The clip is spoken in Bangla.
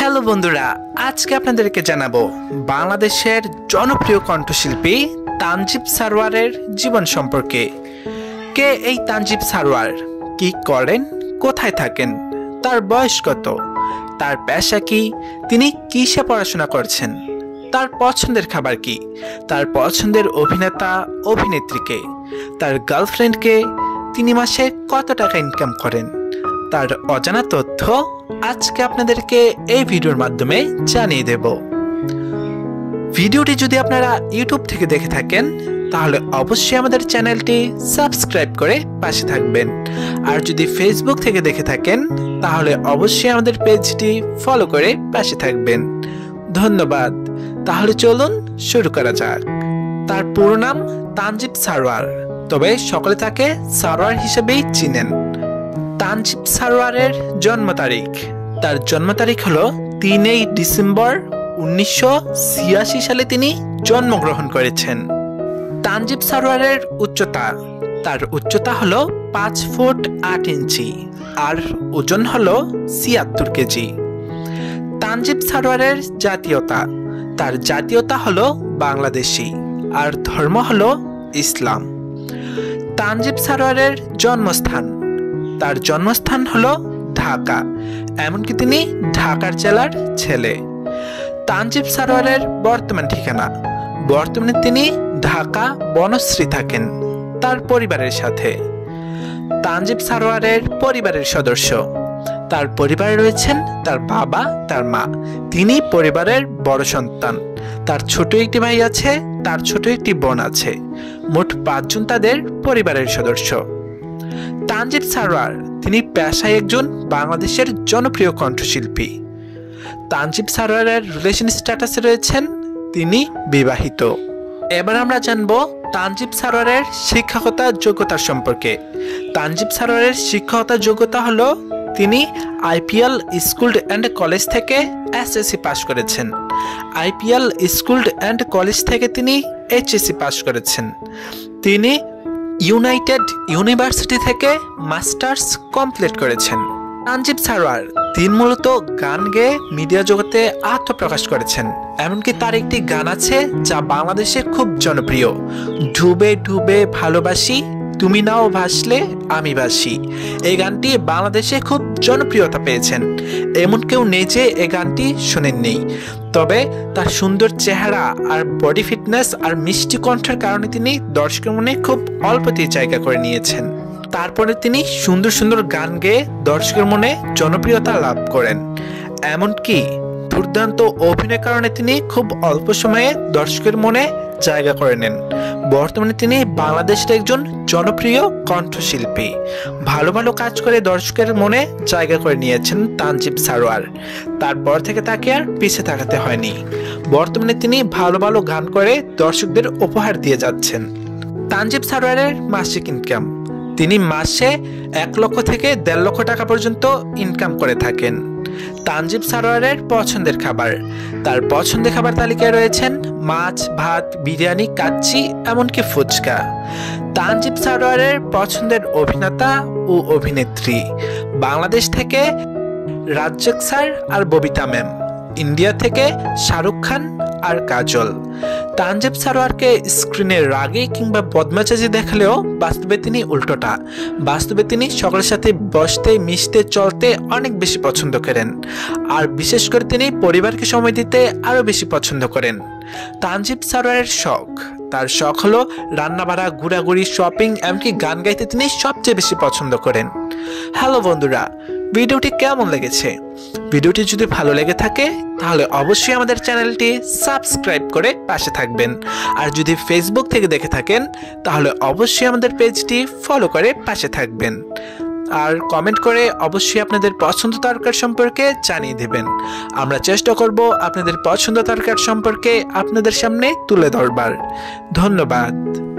হ্যালো বন্ধুরা, আজকে আপনাদেরকে জানাবো বাংলাদেশের জনপ্রিয় কণ্ঠশিল্পী তানজিব সারোয়ারের জীবন সম্পর্কে। কে এই তানজিব সারোয়ার, কি করেন, কোথায় থাকেন, তার বয়স কত, তার পেশা কি, তিনি কিসে পড়াশোনা করছেন, তার পছন্দের খাবার কি, তার পছন্দের অভিনেতা অভিনেত্রীকে, তার গার্লফ্রেন্ডকে, তিনি মাসে কত টাকা ইনকাম করেন, তার অজানা তথ্য আজকে আপনাদেরকে এই ভিডিওর মাধ্যমে জানিয়ে দেব। ভিডিওটি যদি আপনারা ইউটিউব থেকে দেখে থাকেন তাহলে অবশ্যই আমাদের চ্যানেলটি সাবস্ক্রাইব করে পাশে থাকবেন, আর যদি ফেসবুক থেকে দেখে থাকেন তাহলে অবশ্যই আমাদের পেজটি ফলো করে পাশে থাকবেন। ধন্যবাদ। তাহলে চলুন শুরু করা যাক। তার পুরো নাম তানজিব সারোয়ার, তবে সকলে তাকে সারোয়ার হিসেবেই চিনেন। তানজিব সারোয়ারের জন্ম তারিখ, তার জন্ম তারিখ হলো 3 ডিসেম্বর 1986 সালে তিনি জন্মগ্রহণ করেছেন। তানজিব সারোয়ারের উচ্চতা, তার উচ্চতা হলো 5 ফুট 8 ইঞ্চি আর ওজন হলো 76 কেজি। তানজিব সারোয়ারের জাতীয়তা, তার জাতীয়তা হলো বাংলাদেশি আর ধর্ম হলো ইসলাম। তানজিব সারোয়ারের জন্মস্থান, তার জন্মস্থান হলো ঢাকা, এমনকি তিনি ঢাকার জেলার ছেলে। তানজিব সারোয়ারের বর্তমান ঠিকানা, বর্তমানে তিনি ঢাকা বনশ্রী থাকেন তার পরিবারের সাথে। তানজিব সারোয়ারের পরিবারের সদস্য, তার পরিবারে রয়েছেন তার বাবা, তার মা, তিনি পরিবারের বড় সন্তান। তার ছোট একটি ভাই আছে, তার ছোট একটি বোন আছে, মোট 5 জন তাদের পরিবারের সদস্য। তানজিব সারোয়ার তিনি পেশায় একজন বাংলাদেশের জনপ্রিয় কণ্ঠশিল্পী। তানজিব সারোয়ারের রিলেশন স্ট্যাটাসে রয়েছেন তিনি বিবাহিত। এবার আমরা জানবো তানজিব সারোয়ারের শিক্ষকতা যোগ্যতা সম্পর্কে। তানজিব সারোয়ারের শিক্ষকতা যোগ্যতা হলো তিনি আইপিএল স্কুল অ্যান্ড কলেজ থেকে এসএসসি পাস করেছেন। আইপিএল স্কুল অ্যান্ড কলেজ থেকে তিনি এইচএসসি পাস করেছেন। তিনি ইউনাইটেড ইউনিভার্সিটি থেকে মাস্টার্স কমপ্লিট করেছেন। তানজিব সারোয়ার তিনি মূলত গান গেয়ে মিডিয়া জগতে আত্মপ্রকাশ করেছেন, এমনকি তার একটি গান আছে যা বাংলাদেশে খুব জনপ্রিয়, ডুবে ডুবে ভালোবাসি তুমি নাও ভাসলে আমি ভাসি। এই গানটি বাংলাদেশে খুব জনপ্রিয়তা পেয়েছেন, এমন কেউ নেই যে এই গানটি শোনেননি। তবে তার সুন্দর চেহারা আর বডি ফিটনেস আর মিষ্টি কণ্ঠের কারণে তিনি দর্শকের মনে খুব অল্পতেই জায়গা করে নিয়েছেন। তারপরে তিনি সুন্দর সুন্দর গান গেয়ে দর্শকের মনে জনপ্রিয়তা লাভ করেন, এমনকি দুর্দান্ত অভিনয়ের কারণে তিনি খুব অল্প সময়ে দর্শকের মনে জায়গা করে নেন। বর্তমানে তিনি বাংলাদেশের একজন জনপ্রিয় কণ্ঠশিল্পী। ভালো ভালো কাজ করে দর্শকের মনে জায়গা করে নিয়েছেন তানজিব সারোয়ার। তারপর থেকে তাকে আর পিছিয়ে তাকাতে হয়নি। বর্তমানে তিনি ভালো ভালো গান করে দর্শকদের উপহার দিয়ে যাচ্ছেন। তানজিব সারোয়ারের মাসিক ইনকাম, তিনি মাসে 1 লক্ষ থেকে 1.5 লক্ষ টাকা পর্যন্ত ইনকাম করে থাকেন। তানজিব সারোয়ারের পছন্দের খাবার, তার পছন্দের খাবার তালিকায় রয়েছেন মাছ, ভাত, বিরিয়ানি, কাচ্চি, এমনকি ফুচকা। তানজিব সারোয়ারের পছন্দের অভিনেতা ও অভিনেত্রী, বাংলাদেশ থেকে রাজ্জাক স্যার আর ববিতা ম্যাম, ইন্ডিয়া থেকে শাহরুখ খান আর কাজল। তানজিব সারোয়ারকে স্ক্রিনে রাগে কিংবা বদমেজাজি দেখালেও বাস্তবে তিনি উল্টোটা। বাস্তবে তিনি সকলের সাথে বসতে, মিশতে, চলতে অনেক বেশি পছন্দ করেন, আর বিশেষ করে তিনি পরিবারকে সময় দিতে আরও বেশি পছন্দ করেন। তানজিব সারোয়ারের শখ, তার শখ হলো রান্নাবাড়া, ঘোরাঘুরি, শপিং, এমনকি গান গাইতে তিনি সবচেয়ে বেশি পছন্দ করেন। হ্যালো বন্ধুরা, ভিডিওটি কেমন লেগেছে? ভিডিওটি যদি ভালো লেগে থাকে তাহলে অবশ্যই আমাদের চ্যানেলটি সাবস্ক্রাইব করে পাশে থাকবেন, আর যদি ফেসবুক থেকে দেখে থাকেন তাহলে অবশ্যই আমাদের পেজটি ফলো করে পাশে থাকবেন, আর কমেন্ট করে অবশ্যই আপনাদের পছন্দ তারকার সম্পর্কে জানিয়ে দেবেন। আমরা চেষ্টা করব আপনাদের পছন্দ তারকার সম্পর্কে আপনাদের সামনে তুলে ধরবার। ধন্যবাদ।